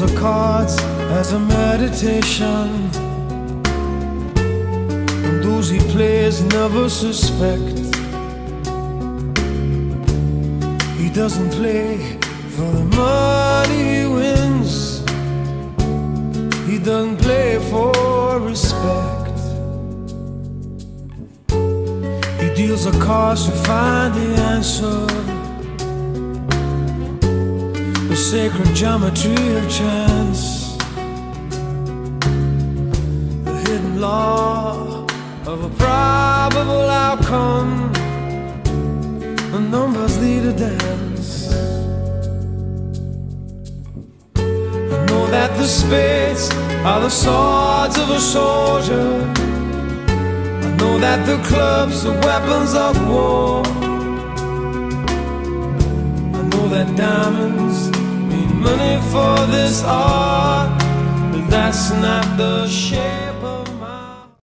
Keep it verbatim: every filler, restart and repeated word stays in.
the cards as a meditation, and those he plays never suspect. He doesn't play for the money he wins, he doesn't play for respect. He deals the cards to find the answer, the sacred geometry of chance, the hidden law of a probable outcome. The numbers lead a dance. I know that the spades are the swords of a soldier, I know that the clubs are weapons of war, I know that diamonds mean money for this art, but that's not the shade.